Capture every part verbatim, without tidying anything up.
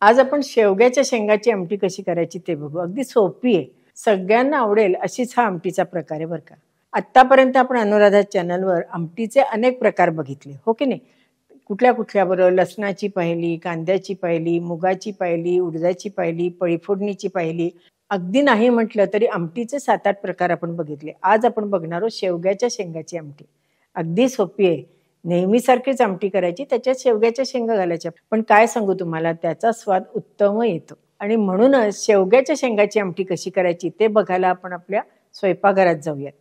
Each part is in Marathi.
आज आपण शेवग्याच्या शेंगाची आमटी कशी करायची ते बघू. अगदी सोपी आहे, सगळ्यांना आवडेल अशीच हा आमटीचा प्रकार आहे बरं का. आत्तापर्यंत आपण अनुराधा चॅनलवर आमटीचे अनेक प्रकार बघितले, हो की नाही. कुठल्या कुठल्या बरं, लसणाची पाहिली, कांद्याची पाहिली, मुगाची पाहिली, उडदाची पाहिली, पळीफोडणीची पाहिली. अगदी नाही म्हटलं तरी आमटीचे सात आठ प्रकार आपण बघितले. आज आपण बघणार आहोत शेवग्याच्या शेंगाची आमटी. अगदी सोपी आहे, नेहमीसारखीच आमटी करायची, त्याच्यात शेवग्याच्या शेंगा घालायच्या. पण काय सांगू तुम्हाला, त्याचा स्वाद उत्तम येतो. आणि म्हणूनच शेवग्याच्या शेंगाची आमटी कशी करायची ते बघायला आपण आपल्या स्वयंपाकघरात जाऊयात.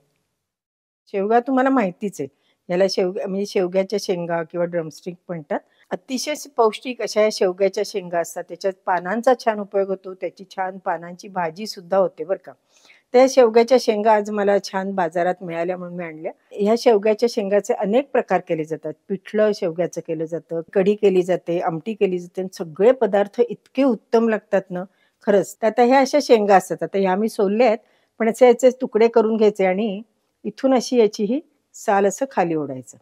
शेवगा तुम्हाला माहितीच आहे, याला शेवगा म्हणजे शेवग्याच्या शेंगा किंवा ड्रमस्टिक म्हणतात. अतिशय पौष्टिक अशा या शेवग्याच्या शेंगा असतात. त्याच्यात पानांचा छान उपयोग होतो, त्याची छान पानांची भाजी सुद्धा होते बरं का. त्या शेवग्याच्या शेंगा आज मला छान बाजारात मिळाल्या म्हणून मी आणल्या. ह्या शेवग्याच्या शेंगाचे अनेक प्रकार केले जातात. पिठलं शेवग्याचं केलं जातं, कढी केली जाते, आमटी केली जाते. सगळे पदार्थ इतके उत्तम लागतात ना खरंच. तर आता ह्या अशा शेंगा असतात, आता ह्या मी सोलल्या आहेत, पण असे याचे तुकडे करून घ्यायचे आणि इथून अशी याची ही साल असं खाली ओढायचं.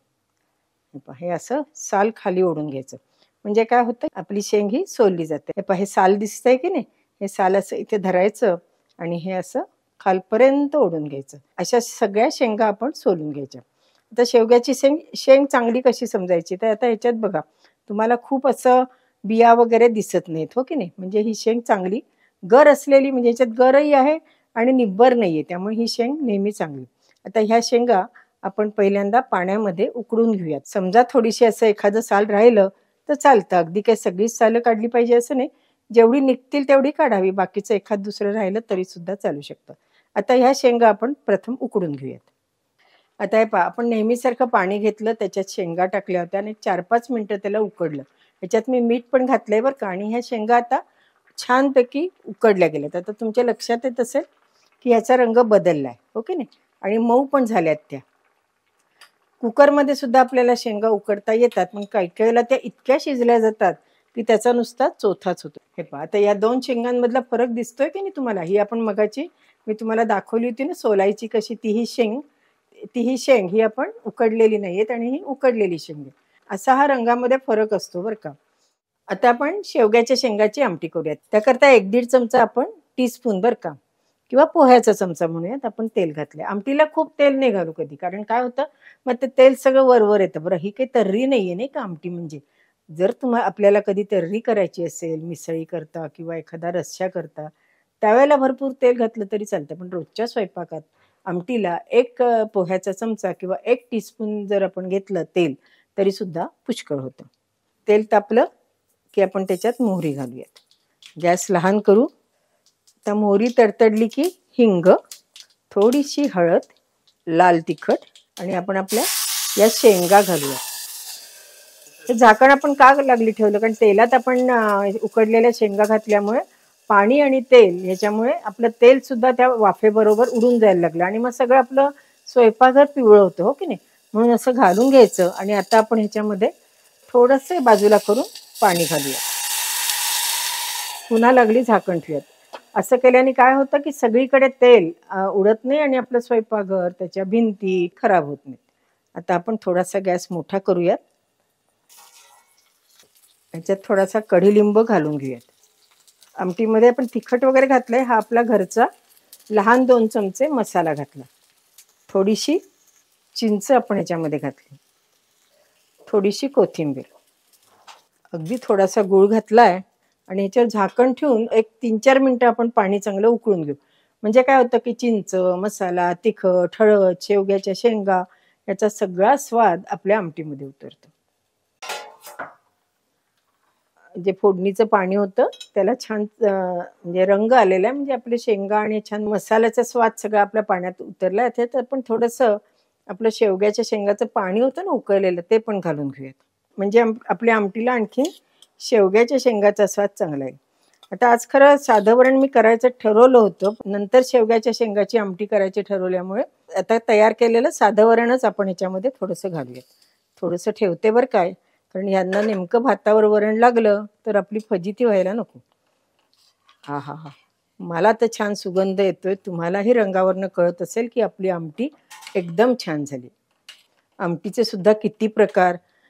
हे असं साल खाली ओढून घ्यायचं, म्हणजे काय होतं, आपली शेंग ही सोलली जाते. हे पहा, हे साल दिसतंय की नाही, हे साल असं इथे धरायचं आणि हे असं खालपर्यंत ओढून घ्यायचं. अशा सगळ्या शेंगा आपण सोलून घ्यायच्या. आता शेवग्याची शेंग शेंग चांगली कशी समजायची, तर आता ह्याच्यात बघा, तुम्हाला खूप असं बिया वगैरे दिसत नाहीत, हो की नाही. म्हणजे ही शेंग चांगली गर असलेली, म्हणजे ह्याच्यात गरही आहे आणि निब्बर नाहीये, त्यामुळे ही शेंग नेहमी चांगली. आता ह्या शेंगा आपण पहिल्यांदा पाण्यामध्ये उकडून घेऊयात. समजा थोडीशी असं एखादं साल राहिलं तर चालतं, अगदी काही सगळीच सालं काढली पाहिजे असं नाही. जेवढी निघतील तेवढी काढावी, बाकीचं एखाद दुसरं राहिलं तरी सुद्धा चालू शकतं. आता ह्या शेंगा आपण प्रथम उकडून घेऊयात. आता हे पहा, आपण नेहमीसारखं पाणी घेतलं, त्याच्यात शेंगा टाकल्या होत्या आणि चार पाच मिनटं त्याला उकडलं. ह्याच्यात मी मीठ पण घातलंय बरं का. आणि ह्या शेंगा आता छानपैकी उकडल्या गेल्यात. आता तुमच्या लक्षात येत असेल की ह्याचा रंग बदललाय, हो की नाही, आणि मऊ पण झाल्यात त्या. कुकरमध्ये सुद्धा आपल्याला शेंगा उकडता येतात, पण काही काहीला त्या इतक्या शिजल्या जातात की त्याचा नुसता चोथाच होतो. हे पहा, आता या दोन शेंगांमधला फरक दिसतोय की नाही तुम्हाला. ही आपण मगाची मी तुम्हाला दाखवली होती ना सोलायची कशी, ती ही शेंग ती ही शेंग ही आपण उकडलेली नाहीयेत आणि ही उकडलेली शेंग आहे. असा हा रंगामध्ये फरक असतो बरं का. आता आपण शेवग्याच्या शेंगाची आमटी करूयात. त्याकरता एक दीड चमचा आपण टीस्पून बरं का, किंवा पोह्याचा चमचा म्हणूयात, आपण तेल घातले. आमटीला खूप तेल नाही घालू कधी, कारण काय होतं, मग ते तेल सगळं वरवर येतं. बरं, ही काही तर्री नाहीये नाही का आमटी. म्हणजे जर तुम्हाला आपल्याला कधी तर्री करायची असेल, मिसळी करता किंवा एखादा रस्सा करता, त्यावेळेला भरपूर तेल घातलं तरी चालतं. पण रोजच्या स्वयंपाकात आमटीला एक पोह्याचा चमचा किंवा एक टीस्पून जर आपण घेतलं तेल तरी सुद्धा पुष्कळ होतं. तेल तापलं की आपण त्याच्यात मोहरी घालूयात. गॅस लहान करू. आता मोहरी तडतडली की हिंग, थोडीशी हळद, लाल तिखट आणि आपण आपल्या या शेंगा घालूया. हे झाकण आपण का लागली ठेवलं, कारण तेलात आपण उकडलेल्या शेंगा घातल्यामुळे पाणी आणि तेल ह्याच्यामुळे आपलं तेल सुद्धा त्या वाफेबरोबर उडून जायला लागलं आणि मग सगळं आपलं स्वयंपाकघर पिवळं होतं, हो की नाही. म्हणून असं घालून घ्यायचं. आणि आता आपण ह्याच्यामध्ये थोडंसं बाजूला करून पाणी घालूया. पुन्हा लागली झाकण ठेवूयात. असं केल्याने काय होतं की सगळीकडे तेल उडत नाही आणि आपलं स्वयंपाकघर, त्याच्या भिंती खराब होत नाहीत. आता आपण थोडासा गॅस मोठा करूयात. ह्याच्यात थोडासा कढीलिंब घालून घेऊयात. आमटीमध्ये आपण तिखट वगैरे घातलंय, हा आपला घरचा लहान दोन चमचे मसाला घातला. थोडीशी चिंच आपण ह्याच्यामध्ये घातली, थोडीशी कोथिंबीर, अगदी थोडासा गूळ घातलाय. आणि ह्याच्यावर झाकण ठेवून एक तीन चार मिनिटं आपण पाणी चांगलं उकळून घेऊ. म्हणजे काय होतं की चिंच, मसाला, तिखट, हळद, शेवग्याच्या शेंगा याचा सगळा स्वाद आपल्या आमटीमध्ये उतरतो. जे फोडणीचं पाणी होतं त्याला छान म्हणजे रंग आलेला आहे, म्हणजे आपले शेंगा आणि छान मसाल्याचा स्वाद सगळा आपल्या पाण्यात उतरला आहे. तर आपण थोडंसं आपलं शेवग्याच्या शेंगाचं पाणी होतं ना उकळलेलं, ते पण घालून घेऊयात. म्हणजे आपल्या आमटीला आणखी शेवग्याच्या शेंगाचा स्वाद चांगला आहे. आता आज खरं साधं वरण मी करायचं ठरवलं होतं, नंतर शेवग्याच्या शेंगाची आमटी करायची ठरवल्यामुळे आता तयार केलेलं साधं वरणच आपण ह्याच्यामध्ये थोडंसं घालूयात. थोडंसं ठेवते बरं काय, कारण यांना नेमकं भातावर वरण लागलं तर आपली फजिती व्हायला नको. हा हा हा मला तर छान सुगंध येतोय. तुम्हालाही रंगावरनं कळत असेल की आपली आमटी एकदम छान झाली. आमटीचे सुद्धा किती प्रकार,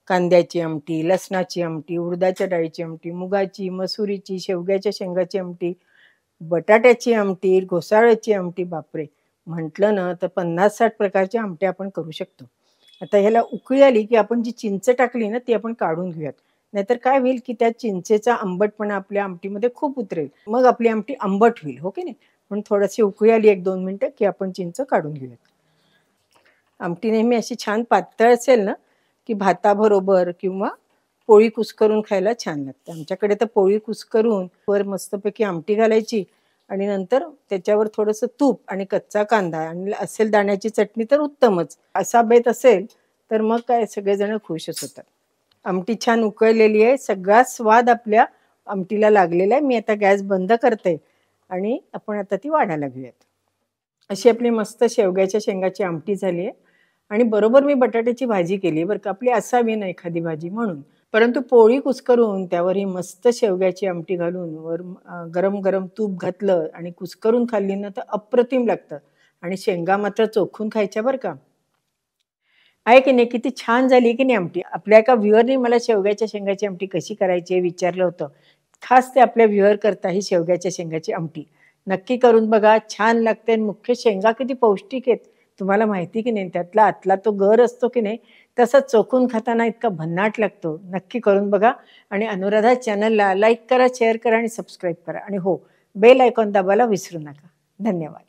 कांद्याची आमटी, लसणाची आमटी, उडदाच्या डाळीची आमटी, मुगाची, मसुरीची, शेवग्याच्या शेंगाची आमटी, बटाट्याची आमटी, घोसाळ्याची आमटी. बापरे, म्हटलं ना तर पन्नास साठ प्रकारच्या आमट्या आपण करू शकतो. आता ह्याला उकळी आली की आपण जी चिंच टाकली ना ती आपण काढून घेऊयात. नाहीतर काय होईल की त्या चिंचेचा आंबटपणा आपल्या आमटीमध्ये खूप उतरेल, मग आपली आमटी आंबट होईल. हो की नाही? म्हणून थोडीशी उकळी आली एक दोन मिनिटं की आपण चिंच काढून घेऊयात. आमटी नेहमी अशी छान पातळ असेल ना की भाताबरोबर किंवा पोळी कुस्करून खायला छान लागते. आमच्याकडे तर पोळी कुस्करून वर मस्तपैकी आमटी घालायची आणि नंतर त्याच्यावर थोडंसं तूप आणि कच्चा कांदा आणि असेल दाण्याची चटणी तर उत्तमच. असा बेत असेल तर मग काय सगळेजण खुशच होतात. आमटी छान उकळलेली आहे, सगळा स्वाद आपल्या आमटीला लागलेला आहे. मी आता गॅस बंद करते आणि आपण आता ती वाढायला घेऊयात. अशी आपली मस्त शेवग्याच्या शेंगाची आमटी झाली आहे आणि बरोबर मी बटाट्याची भाजी केली बरं का. आपली असावी ना एखादी भाजी म्हणून, परंतु पोळी कुस्करून त्यावर ही मस्त शेवग्याची आमटी घालून वर गरम गरम तूप घातलं आणि कुस्करून खाल्ली ना तर अप्रतिम लागतं. आणि शेंगा मात्र चोखून खायच्या बरं का. आहे की नाही, किती छान झाली की नाही आमटी. आपल्या एका व्ह्युअरने मला शेवग्याच्या शेंगाची आमटी कशी करायची हे विचारलं होतं. खास ते आपल्या व्ह्युअर करता ही शेवग्याच्या शेंगाची आमटी नक्की करून बघा, छान लागते. आणि मुख्य शेंगा किती पौष्टिक आहेत तुम्हाला माहिती की नाही. त्यातला आतला तो गर असतो की नाही, तसा चोखून खाताना इतका भन्नाट लागतो. नक्की करून बघा आणि अनुराधा चॅनलला लाईक करा, शेअर करा आणि सबस्क्राईब करा. आणि हो, बेल आयकॉन दाबायला विसरू नका. धन्यवाद.